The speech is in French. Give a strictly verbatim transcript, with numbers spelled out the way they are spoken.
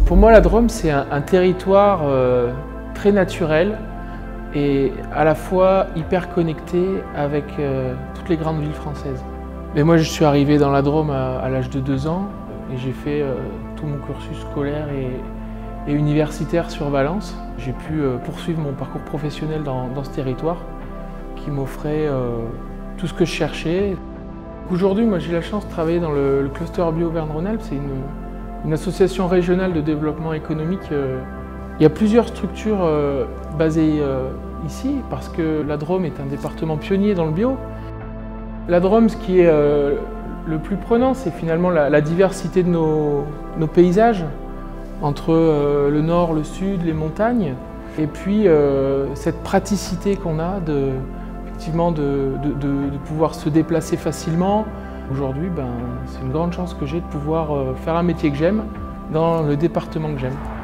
Pour moi, la Drôme, c'est un, un territoire euh, très naturel et à la fois hyper connecté avec euh, toutes les grandes villes françaises. Mais moi, je suis arrivé dans la Drôme à, à l'âge de deux ans et j'ai fait euh, tout mon cursus scolaire et, et universitaire sur Valence. J'ai pu euh, poursuivre mon parcours professionnel dans, dans ce territoire qui m'offrait euh, tout ce que je cherchais. Aujourd'hui, moi, j'ai la chance de travailler dans le, le cluster bio Auvergne-Rhône-Alpes. C'est une, une association régionale de développement économique. Il y a plusieurs structures euh, basées euh, ici parce que la Drôme est un département pionnier dans le bio. La Drôme, ce qui est euh, le plus prenant, c'est finalement la, la diversité de nos, nos paysages entre euh, le nord, le sud, les montagnes, et puis euh, cette praticité qu'on a de, effectivement de, de, de, de pouvoir se déplacer facilement. Aujourd'hui, ben, c'est une grande chance que j'ai de pouvoir euh, faire un métier que j'aime dans le département que j'aime.